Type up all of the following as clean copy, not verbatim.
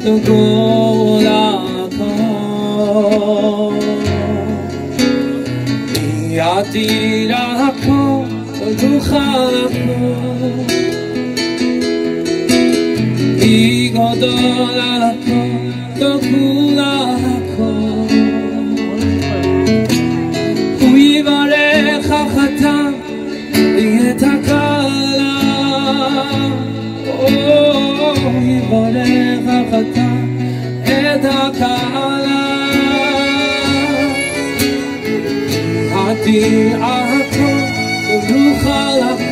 누구라고 이야기라고 누구라고 이거더라고 누구라고 우이발의 하하탕 이에다가라 이번에 가봤다 에다가라 어디 아고 누구라고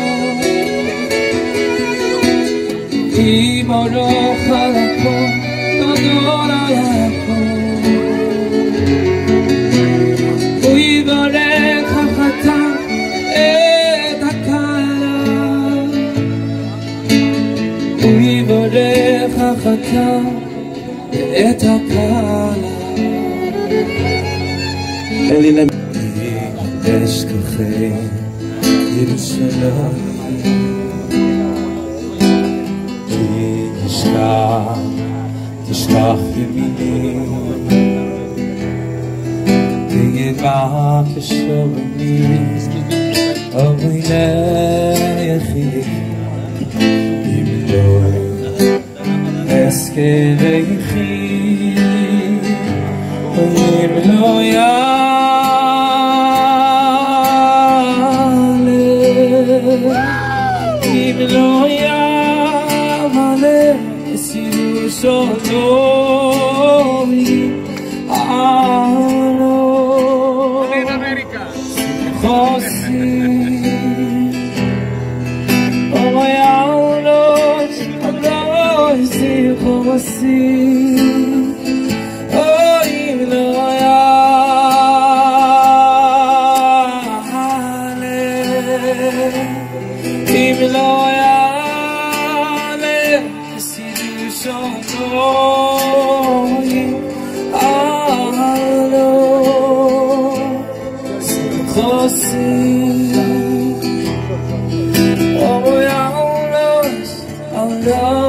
이번에 가라고 떠나라고 이번에 가봤다 우이번에 가봤다 에다가라 엘리나 אשכחי ירושלים כי תשכח ימיני תהיה כשומני אוי ליחידי אם לא אזכרכי אם לא אם לא יעלה סירושותוי אנו חוסי אוי אולות אוי סירושי אוי אם לא אם לא יעלה סירושותוי אנו חוסי אוי אולות